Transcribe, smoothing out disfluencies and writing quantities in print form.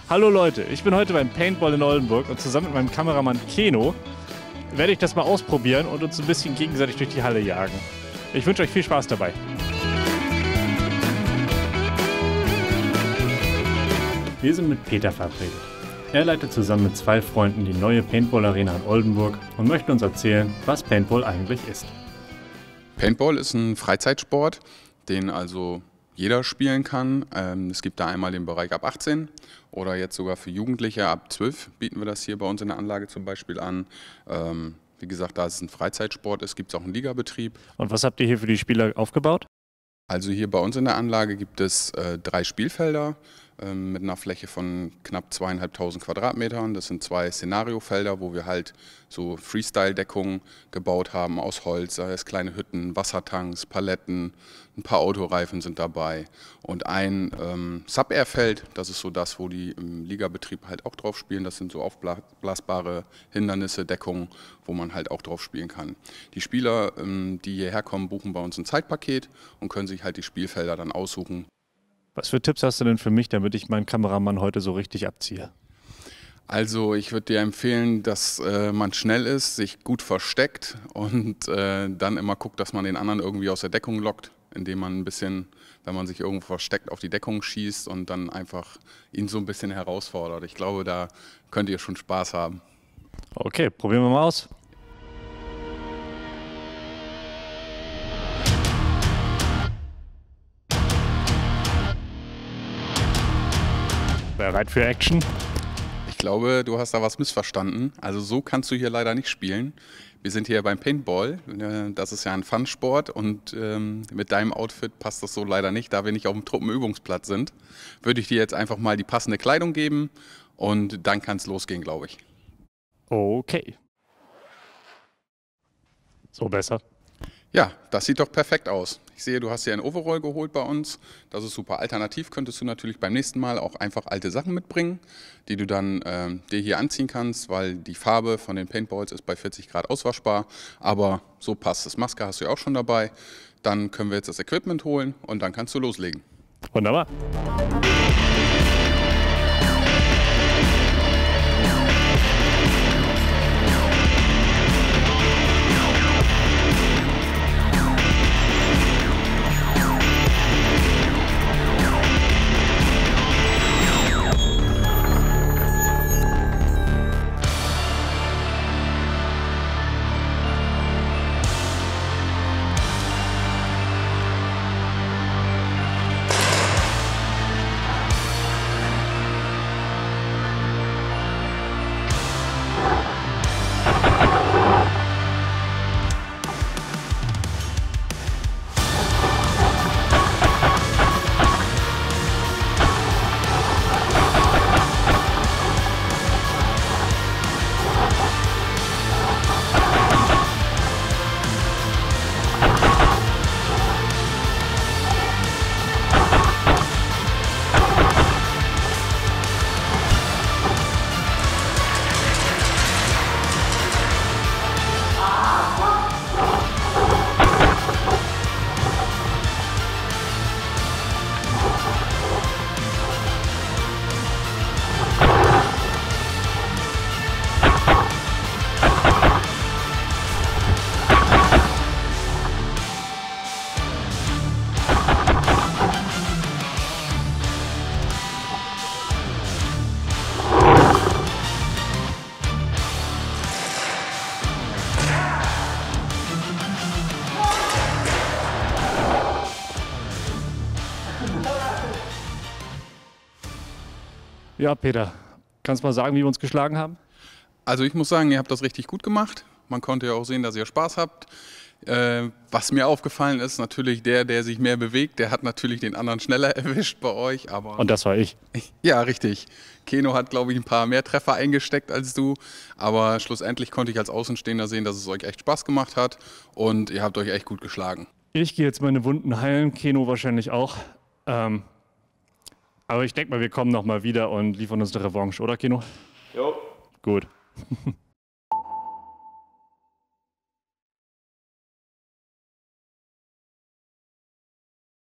Hallo Leute, ich bin heute beim Paintball in Oldenburg und zusammen mit meinem Kameramann Keno werde ich das mal ausprobieren und uns ein bisschen gegenseitig durch die Halle jagen. Ich wünsche euch viel Spaß dabei. Wir sind mit Peter verabredet. Er leitet zusammen mit 2 Freunden die neue Paintball-Arena in Oldenburg und möchte uns erzählen, was Paintball eigentlich ist. Paintball ist ein Freizeitsport, den also jeder spielen kann. Es gibt da einmal den Bereich ab 18 oder jetzt sogar für Jugendliche ab 12 bieten wir das hier bei uns in der Anlage zum Beispiel an. Wie gesagt, da es ein Freizeitsport ist, gibt es auch einen Ligabetrieb. Und was habt ihr hier für die Spieler aufgebaut? Also hier bei uns in der Anlage gibt es 3 Spielfelder mit einer Fläche von knapp 2.500 Quadratmetern. Das sind 2 Szenariofelder, wo wir halt so Freestyle-Deckungen gebaut haben aus Holz, sei es kleine Hütten, Wassertanks, Paletten, ein paar Autoreifen sind dabei und ein Sub-Air-Feld, das ist so das, wo die im Ligabetrieb halt auch drauf spielen. Das sind so aufblasbare Hindernisse, Deckungen, wo man halt auch drauf spielen kann. Die Spieler, die hierher kommen, buchen bei uns ein Zeitpaket und können sich halt die Spielfelder dann aussuchen. Was für Tipps hast du denn für mich, damit ich meinen Kameramann heute so richtig abziehe? Also ich würde dir empfehlen, dass man schnell ist, sich gut versteckt und dann immer guckt, dass man den anderen irgendwie aus der Deckung lockt, indem man ein bisschen, wenn man sich irgendwo versteckt, auf die Deckung schießt und dann einfach ihn so ein bisschen herausfordert. Ich glaube, da könnt ihr schon Spaß haben. Okay, probieren wir mal aus. Bereit für Action? Ich glaube, du hast da was missverstanden. Also so kannst du hier leider nicht spielen. Wir sind hier beim Paintball. Das ist ja ein Fun-Sport und mit deinem Outfit passt das so leider nicht. Da wir nicht auf dem Truppenübungsplatz sind, würde ich dir jetzt einfach mal die passende Kleidung geben und dann kann es losgehen, glaube ich. Okay. So besser? Ja, das sieht doch perfekt aus. Ich sehe, du hast dir ein Overall geholt bei uns. Das ist super. Alternativ könntest du natürlich beim nächsten Mal auch einfach alte Sachen mitbringen, die du dann dir hier anziehen kannst, weil die Farbe von den Paintballs ist bei 40 Grad auswaschbar. Aber so passt es. Maske hast du ja auch schon dabei. Dann können wir jetzt das Equipment holen und dann kannst du loslegen. Wunderbar. Ja, Peter, kannst du mal sagen, wie wir uns geschlagen haben? Also ich muss sagen, ihr habt das richtig gut gemacht. Man konnte ja auch sehen, dass ihr Spaß habt. Was mir aufgefallen ist, natürlich der sich mehr bewegt, der hat natürlich den anderen schneller erwischt bei euch. Aber Und das war ich. ja, richtig. Keno hat, glaube ich, ein paar mehr Treffer eingesteckt als du. Aber schlussendlich konnte ich als Außenstehender sehen, dass es euch echt Spaß gemacht hat. Und ihr habt euch echt gut geschlagen. Ich gehe jetzt meine Wunden heilen, Keno wahrscheinlich auch. Aber ich denke mal, wir kommen nochmal wieder und liefern uns eine Revanche, oder Keno? Jo. Gut.